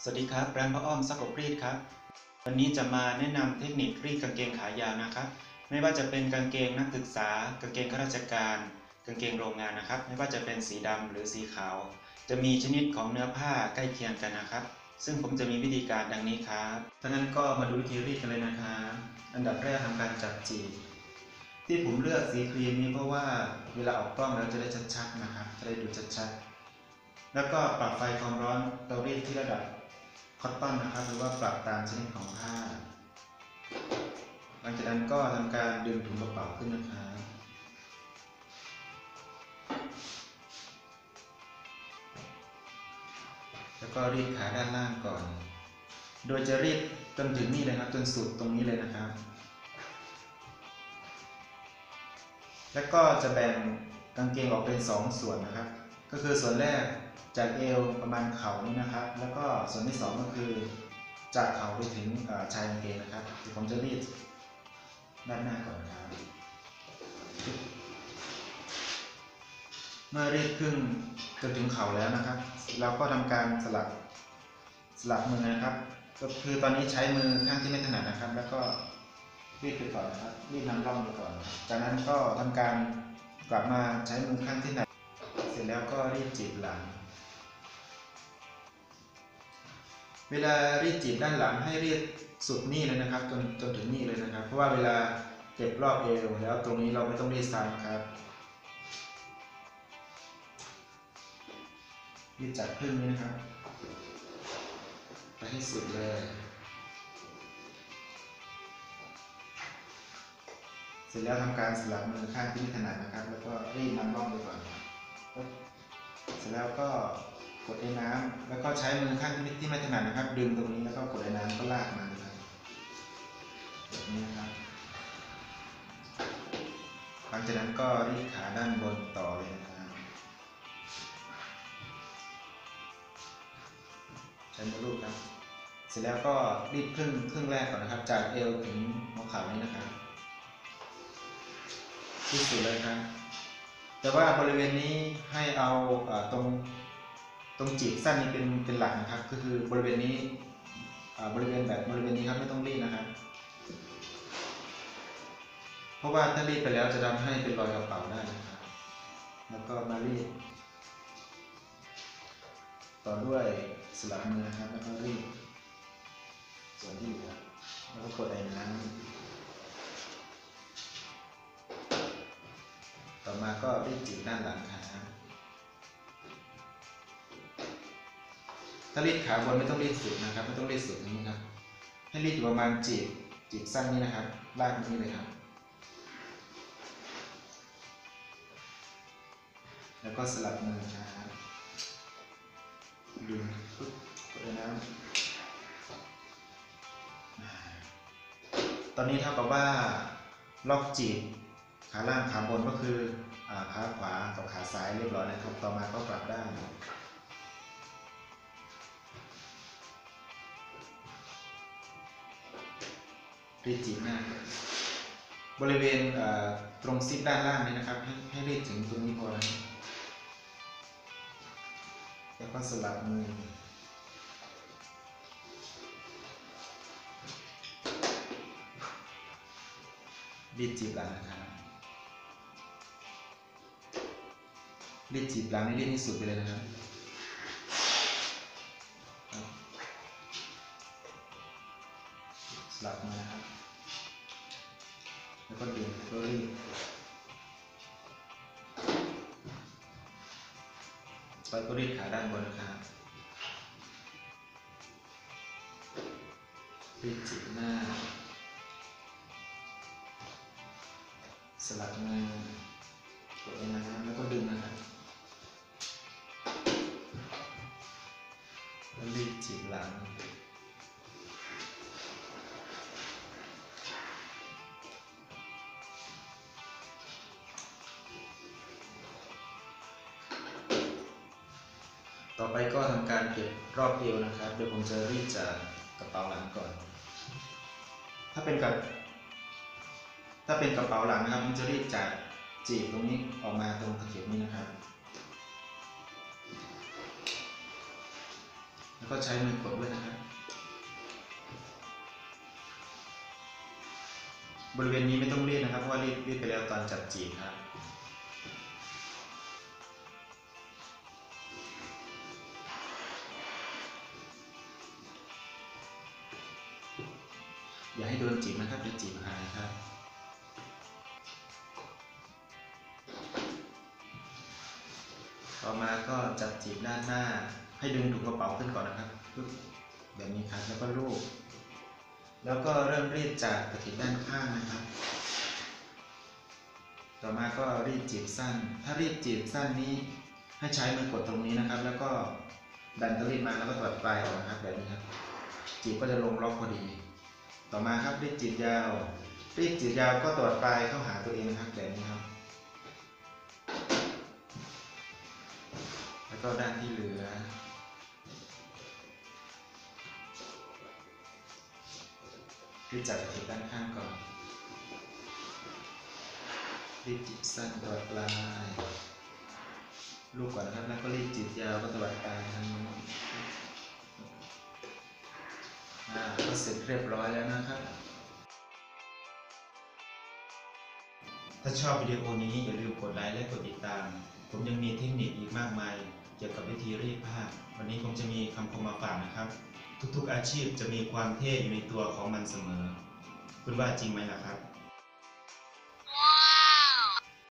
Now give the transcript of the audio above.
สวัสดีครับแบรนด์พระอ้อมซักอบรีดครับวันนี้จะมาแนะนำเทคนิครีดกางเกงขายาวนะครับไม่ว่าจะเป็นกางเกงนักศึกษากางเกงข้าราชการกางเกงโรงงานนะครับไม่ว่าจะเป็นสีดำหรือสีขาวจะมีชนิดของเนื้อผ้าใกล้เคียงกันนะครับซึ่งผมจะมีวิธีการดังนี้ครับดังนั้นก็มาดูวิธีรีดกันเลยนะครับอันดับแรกทำการจับจีบที่ผมเลือกสีครีมนี้เพราะว่าเวลาออกกล้องแล้วจะได้ชัดๆนะครับจะได้ดูชัดๆแล้วก็ปรับไฟความร้อนเตารีดที่ระดับคอตตอนนะครับหรือว่าปรับตามชนิดของผ้าหลังจากนั้นก็ทำการดึงถุงกระเป๋าขึ้นนะครับแล้วก็รีดขาด้านล่างก่อนโดยจะรีดจนถึงนี่เลยครับจนสุดตรงนี้เลยนะครับแล้วก็จะแบ่งกางเกงออกเป็น2ส่วนนะครับก็คือส่วนแรกจากเอวประมาณเข่านี้นะครับแล้วก็ส่วนที่2ก็คือจากเข่าไปถึงชายกางเกงนะครับผมจะรีดด้านหน้าก่อนครับเมื่อรีดครึ่งจนถึงเข่าแล้วนะครับเราก็ทำการสลับมือนะครับก็คือตอนนี้ใช้มือข้างที่ไม่ถนัดนะครับแล้วก็รีดไปก่อนนะครับรีดนำร่องไปก่อนจากนั้นก็ทำการกลับมาใช้มือข้างที่ถนัดเสร็จแล้วก็รีดจีบหลังเวลารีดจีบด้านหลังให้รีดสุดนี่เลยนะครับจนถึงนี่เลยนะครับเพราะว่าเวลาเก็บรอบเอวแล้วตรงนี้เราไม่ต้องรีดซ้ำครับรีดจากครึ่งนี้นะครับไปให้สุดเลยเสร็จแล้วทำการสลับมือข้างที่ไม่ถนัดนะครับแล้วก็รีดนำร่องไปก่อนเสร็จแล้วก็กดไอ้น้ำแล้วก็ใช้มือข้างที่ไม่ถนัดนะครับดึงตรงนี้แล้วก็กดไอ้น้ำก็ลากมานะครับแบบนี้นะครับหลังจากนั้นก็รีดขาด้านบนต่อเลยนะครับใช้มือลูบครับเสร็จแล้วก็รีดครึ่งแรกก่อนนะครับจากเอวถึงหัวเข่านี้นะครับที่สุดเลยครับแต่ว่าบริเวณนี้ให้เอาตรงจีบสั้นนี้เป็นหลักนะครับก็คือบริเวณนี้บริเวณนี้ครับไม่ต้องรีดนะครับเพราะว่าถ้ารีดไปแล้วจะทำให้เป็นรอยกระเป๋าได้นะครับแล้วก็มารีดต่อด้วยสลับมือนะครับแล้วก็รีดส่วนที่เหลือแล้วก็กดไอ้น้ำต่อมาก็รีดจีบด้านหลังขาถ้ารีดขาบนไม่ต้องรีดสุดนะครับไม่ต้องรีดสุดนี้ครับให้รีดอยู่ประมาณจีบสั้นนี้นะครับลากนี้เลยครับแล้วก็สลับมือครับดึงปึ๊บกดน้ำตอนนี้เท่ากับว่าล็อกจีบขาล่างขาบนก็คือขาขวากับขาซ้ายเรียบร้อยนะครับต่อมาก็กลับด้านรีดจีบหน้าบริเวณตรงซิปด้านล่างนี้นะครับให้รีดถึงตรงนี้พอนะแล้วก็สลับมือรีดจีบหลังนะครับรีดจีบหลังนี่รีดที่สุดไปเลยนะครับสลับมือนะครับแล้วก็ดึงแล้วก็รีดไปก็รีดขาด้านบนนะครับรีดจีบหน้าสลับมือกดไอ้น้ำแล้วก็ดึงนะครับแล้วรีดจีบหลังต่อไปก็ทำการเก็บรอบเอวนะครับโดยผมจะรีดจากกระเป๋าหลังก่อนถ้าเป็นกระเป๋าหลังนะครับผมจะรีดจากจีบตรงนี้ออกมาตรงตะเข็บนี้นะครับแล้วก็ใช้มือกดด้วยนะครับบริเวณนี้ไม่ต้องรีดนะครับเพราะว่ารีดไปแล้วตอนจับจีบครับอย่าให้โดนจีบนะครับเดี๋ยวจีบหายครับต่อมาก็จับจีบด้านหน้าให้ดึงถุงกระเป๋าขึ้นก่อนนะครับแบบนี้ครับแล้วก็ลูบแล้วก็เริ่มรีดจากกระถินด้านข้างนะครับต่อมาก็รีดจีบสั้นถ้ารีดจีบสั้นนี้ให้ใช้มือกดตรงนี้นะครับแล้วก็ดันตะรีดมาแล้วก็ถอดปลายออกนะครับแบบนี้ครับจีบก็จะลงล็อกพอดีต่อมาครับรีดจีบยาวก็ตอดปลายเข้าหาตัวเองนะครับแบบนี้ครับแล้วก็ด้านที่เหลือรีดจากกระถินด้านข้างก่อนรีดจีบสั้นตวัดปลายลูกก่อนนะครับแล้วก็รีดจีบยาวก็ตวัดปลายทางนู้นก็เสร็จเรียบร้อยแล้วนะครับถ้าชอบวิดีโอนี้อย่าลืมกดไลค์และกดติดตามผมยังมีเทคนิคอีกมากมายเกี่ยวกับวิธีรีดผ้าวันนี้ผมจะมีคำคมมาฝากนะครับทุกๆอาชีพจะมีความเท่อยู่ในตัวของมันเสมอคุณว่าจริงไหมล่ะครับ